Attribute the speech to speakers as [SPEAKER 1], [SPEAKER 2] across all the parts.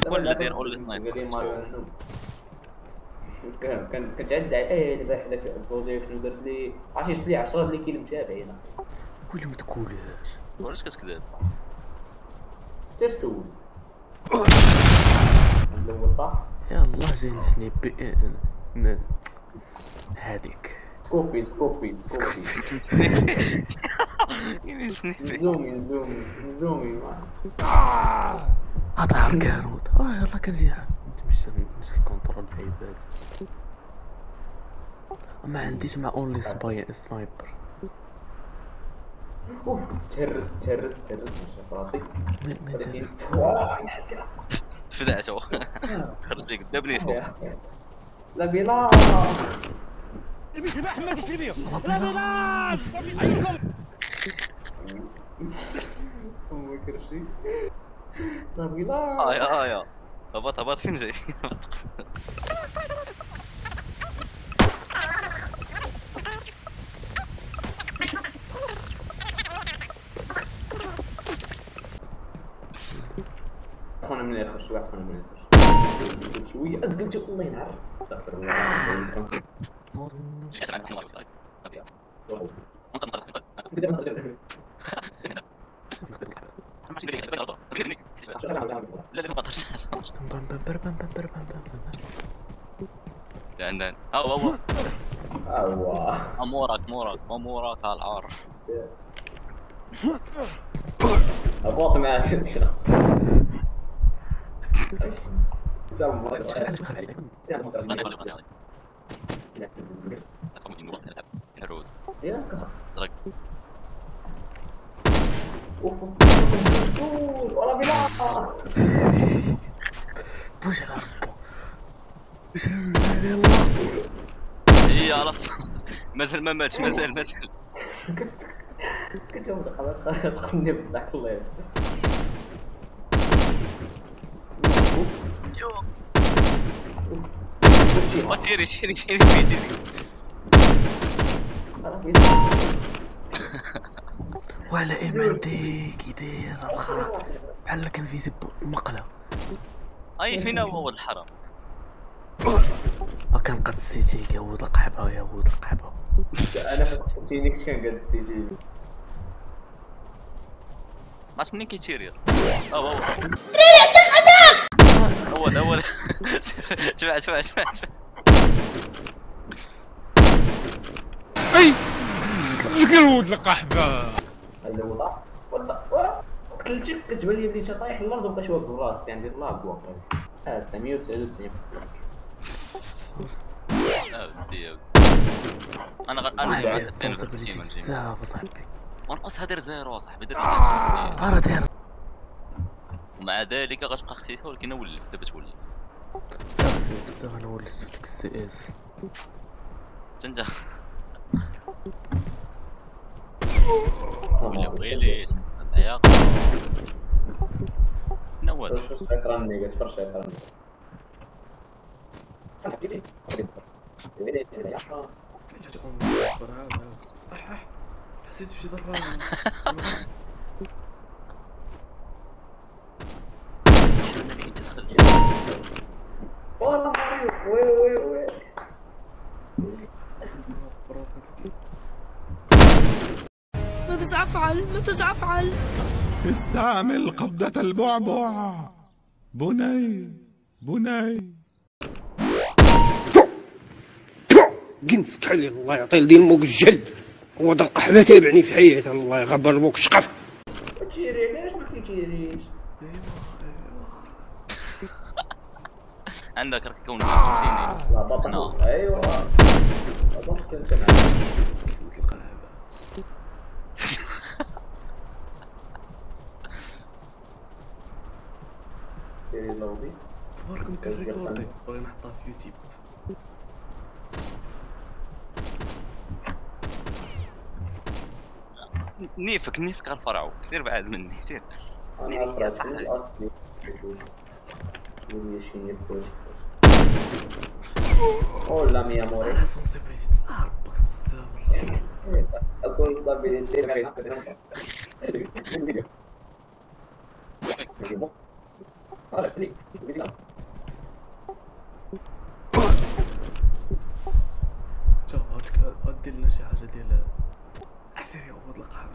[SPEAKER 1] ولا داير اول سنايبر؟
[SPEAKER 2] قال لي ماريو نوب. كنت عاد دابا حداك الزوجي شنو درت لي عرفتي جبت لي 10 اللي كاين متابعين.
[SPEAKER 3] قولي ما تقولهاش.
[SPEAKER 1] علاش كتكذب؟
[SPEAKER 2] سير سول. الاول طاح.
[SPEAKER 3] يلاه جاي نسنيب هاديك
[SPEAKER 2] سكوبي زومي
[SPEAKER 3] هذا عركانوت. يلا كنجي نتمشى الكونترول العيبات. ما عنديش مع اونلي سنايبر.
[SPEAKER 2] تهرست مشى فراسي.
[SPEAKER 3] ما تهرست.
[SPEAKER 1] فدعتو خرج لك قدام لي فوق.
[SPEAKER 2] لا بلا
[SPEAKER 4] سباح ما تشربيه لا بلاص عليكم
[SPEAKER 2] ما كرشي لا بلا
[SPEAKER 1] يا هبط فين جاي؟
[SPEAKER 2] خونا من الاخر شويه ازقلت الله ينعرف. استغفر الله.
[SPEAKER 1] لا ما قدرتش. عندنا هو امورك على العار.
[SPEAKER 2] ابوط معاك انت. والله بلا
[SPEAKER 3] بوش على ربو. يلا
[SPEAKER 1] اي عرفت مازال ما ماتش مازال
[SPEAKER 2] كنت يوم دخلني بالضحك الله يرحمه.
[SPEAKER 1] تيري
[SPEAKER 3] وعلى ايم عندي كي داير الخرا بحال كان فيزي بمقله.
[SPEAKER 1] اي هنا هو الحرام.
[SPEAKER 3] كنقاد السيتي يا ولد القحبه
[SPEAKER 2] انا فكرتيني كنت كنقاد السي جي.
[SPEAKER 1] عرفت منين كيتيري؟ هو تبع
[SPEAKER 4] اي زقلود القحبه
[SPEAKER 2] هذا هو طاح قتلتي كتبان لي بلي طايح الارض وبقيت واقف براسي عندي لاك واقف. 999
[SPEAKER 1] انا
[SPEAKER 3] عندي ريسبونسابيلتي بزاف اصاحبي.
[SPEAKER 1] ونقصها دير زيرو اصاحبي دير
[SPEAKER 3] راه داير.
[SPEAKER 1] ومع ذلك غتبقى خفيفه ولكن ولف دابا تولي
[SPEAKER 3] صافي بزاف. انا ولفت ديك السي اس
[SPEAKER 1] انت ويلي العياق نواد
[SPEAKER 2] فرش اكراني قلت فرش اكراني.
[SPEAKER 3] حسيت بشي ضربه.
[SPEAKER 2] والله ماريو وي
[SPEAKER 5] ماذا أفعل؟
[SPEAKER 4] استعمل قبضة البعبع. بني
[SPEAKER 6] قنفك عليه الله يعطي لي الموك الجلد. هو دا القحبة تابعني في حياته الله يغبر الموك شقف.
[SPEAKER 2] تيري علاش ما كيتيريش؟
[SPEAKER 1] عندك راك كون
[SPEAKER 2] لا بطل ايوا بطل انت معايا. تيري لوبي
[SPEAKER 3] باركم كنريكوردي باغي نحطها في يوتيوب.
[SPEAKER 1] نيفك غنفرعو سير بعد مني سير.
[SPEAKER 2] انا فرعت الاصلي اللي شي يبوش ولا ميا موري.
[SPEAKER 3] انا سونسيبيليتي تعرفك بزاف.
[SPEAKER 2] سونسيبيليتي عرفت لي
[SPEAKER 3] سيري عوض القحبه.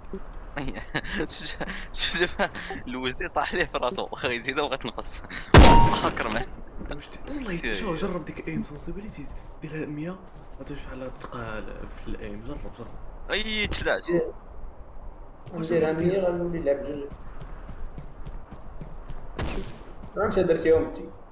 [SPEAKER 1] شوف الوزير طاح ليه في راسو واخا يزيدها وغتنقص اكرم.
[SPEAKER 3] والله شوف جرب ديك ايم سنسيبيليتيز ديرها 100 غتوش بحال تقال في الايم. جرب
[SPEAKER 1] اي تفلاش
[SPEAKER 2] نديرها 100 غنولي نلعب جوج. شنو درتيهم انت؟